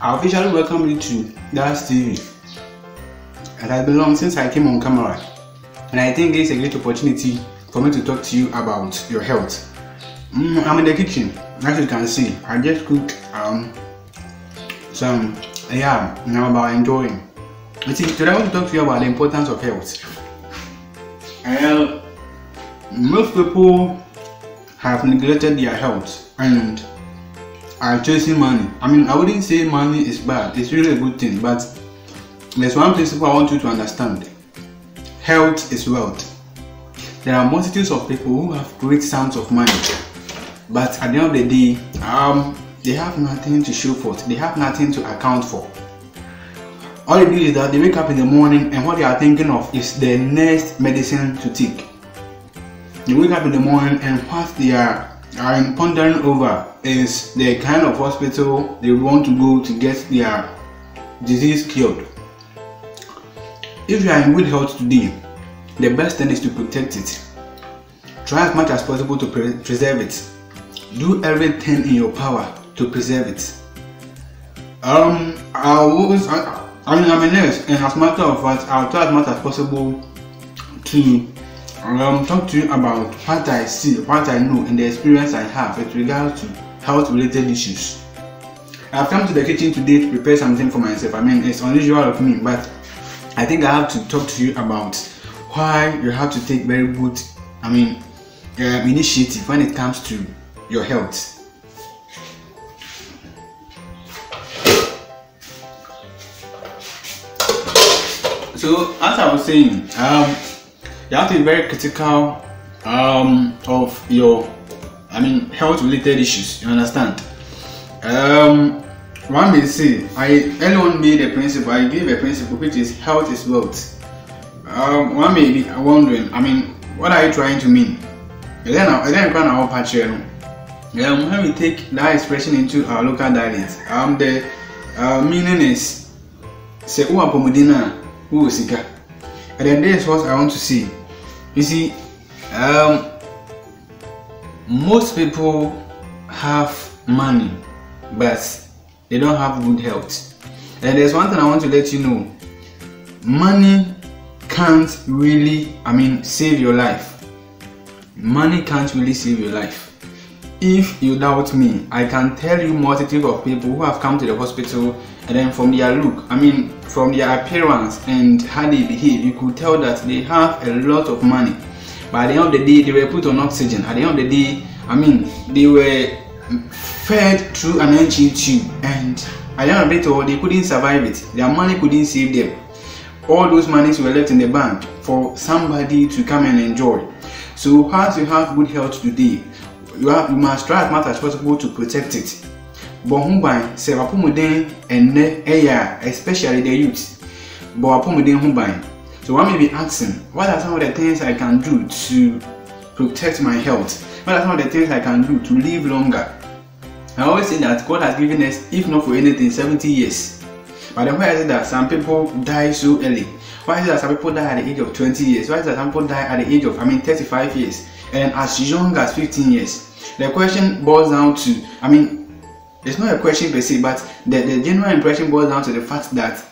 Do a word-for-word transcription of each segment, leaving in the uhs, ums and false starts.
I officially welcome you to That's T V. It has been long since I came on camera, and I think it's a great opportunity for me to talk to you about your health. Mm, I'm in the kitchen, as you can see. I just cooked um some yeah, now about enjoying. You see, today I want to talk to you about the importance of health. And most people have neglected their health and are chasing money. I mean, I wouldn't say money is bad, it's really a good thing, but there's one principle I want you to understand. Health is wealth. There are multitudes of people who have great sums of money, but at the end of the day, um, they have nothing to show for it. They have nothing to account for. All they do is that they wake up in the morning and what they are thinking of is the next medicine to take. They wake up in the morning and what they are, are pondering over is the kind of hospital they want to go to get their disease cured. If you are in good health today, the best thing is to protect it. Try as much as possible to pre preserve it. Do everything in your power to preserve it. Um, I always, I, I mean, I'm a nurse, and as a matter of fact, I'll try as much as possible to um, talk to you about what I see, what I know, and the experience I have with regards to health-related issues. I've come to the kitchen today to prepare something for myself. I mean, it's unusual of me, but I think I have to talk to you about why you have to take very good, I mean, uh, initiative when it comes to your health. So, as I was saying, um, you have to be very critical um, of your, I mean, health-related issues. You understand? Um, one may say, I early on made a principle. I gave a principle which is health is wealth. Um, one may be wondering, I mean, what are you trying to mean? And then, and then, our patch, um, when we take that expression into our local dialect, um, the uh, meaning is, say, "Uwa pomodina." And then this is what I want to see. You see, um, most people have money, but they don't have good health. And there's one thing I want to let you know: money can't really, I mean, save your life. Money can't really save your life. If you doubt me, I can tell you multitude of people who have come to the hospital, and then from their look, I mean, from their appearance and how they behave, you could tell that they have a lot of money. But at the end of the day, they were put on oxygen. At the end of the day, I mean, they were fed through an entreat tube, and at the end of it all, they couldn't survive it. Their money couldn't save them. All those monies were left in the bank for somebody to come and enjoy. So, as you have good health today, you, have, you must try as much as possible to protect it. But who buy say apomodin and air, especially the youth. But apomodin who buy. So one may be asking, what are some of the things I can do to protect my health? What are some of the things I can do to live longer? I always say that God has given us, if not for anything, seventy years. But then why is it that some people die so early? Why is it that some people die at the age of twenty years? Why is it that some people die at the age of, I mean, thirty-five years? And as young as fifteen years? The question boils down to, I mean, it's not a question per se, but the, the general impression boils down to the fact that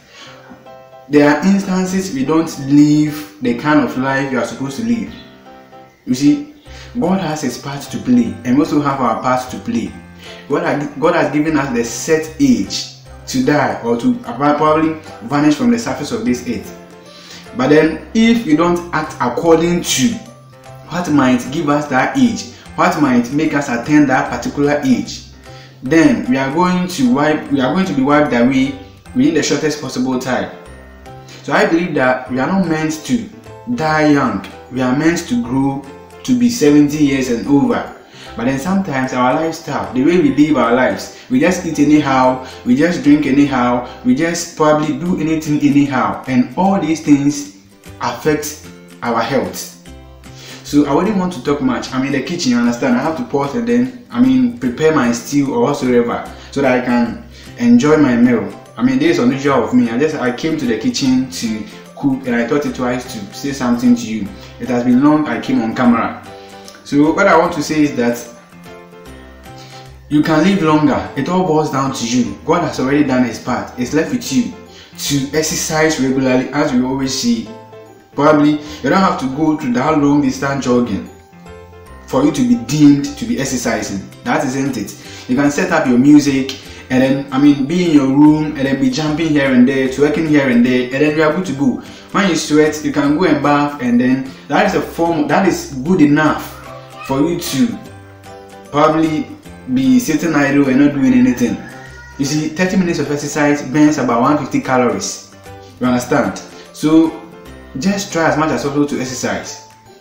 there are instances we don't live the kind of life you are supposed to live. You see, God has his part to play, and we also have our part to play. God has, God has given us the set age to die or to probably vanish from the surface of this earth. But then, if you don't act according to what might give us that age, what might make us attain that particular age, then we are going to wipe, we are going to be wiped away within the shortest possible time. So I believe that we are not meant to die young. We are meant to grow to be seventy years and over. But then sometimes our lifestyle, the way we live our lives, we just eat anyhow, we just drink anyhow, we just probably do anything anyhow, and all these things affect our health. So I wouldn't want to talk much. I'm in the kitchen, you understand? I have to pause and then, I mean, prepare my stew or whatsoever so that I can enjoy my meal. I mean, this is unusual of me. I just I came to the kitchen to cook, and I thought it twice to say something to you. It has been long I came on camera. So what I want to say is that you can live longer. It all boils down to you. God has already done his part. It's left with you to exercise regularly, as we always see. Probably you don't have to go to that long distance jogging for you to be deemed to be exercising. That isn't it. You can set up your music and then, I mean, be in your room and then be jumping here and there, twerking here and there, and then you are good to go. When you sweat, you can go and bath, and then that is a form that is good enough for you to probably be sitting idle and not doing anything. You see, thirty minutes of exercise burns about one hundred fifty calories. You understand? So just try as much as possible to exercise.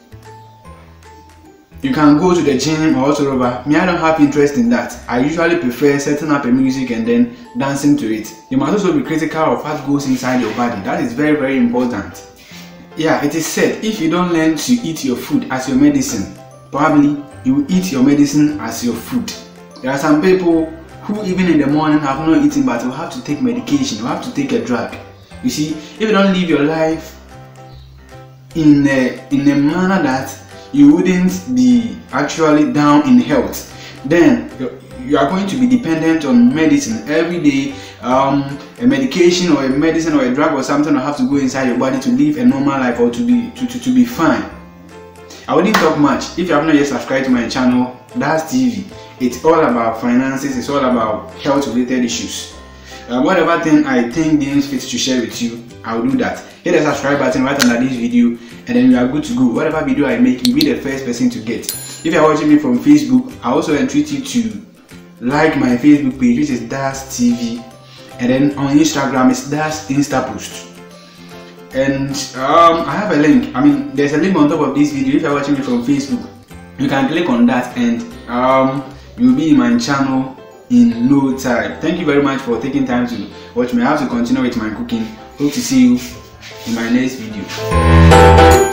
You can go to the gym or whatsoever. Me, I don't have interest in that. I usually prefer setting up a music and then dancing to it. You must also be critical of what goes inside your body. That is very, very important. Yeah, it is said, if you don't learn to eat your food as your medicine, probably you will eat your medicine as your food. There are some people who even in the morning have not eaten, but will have to take medication, you have to take a drug. You see, if you don't live your life in a, in a manner that you wouldn't be actually down in health, then you are going to be dependent on medicine every day. Um, a medication or a medicine or a drug or something will have to go inside your body to live a normal life or to be to, to, to be fine. I wouldn't talk much. If you have not yet subscribed to my channel, that's T V. It's all about finances, it's all about health related issues. Uh, whatever thing I think deems fit to share with you, I'll do that. Hit the subscribe button right under this video and then you are good to go. Whatever video I make, you'll be the first person to get. If you are watching me from Facebook, I also entreat you to like my Facebook page, which is Das T V, and then on Instagram it's Das Instapost. And um, I have a link. I mean, there's a link on top of this video. If you're watching me from Facebook, you can click on that and um, you'll be in my channel in no time. Thank you very much for taking time to watch me. I have to continue with my cooking. Hope to see you in my next video.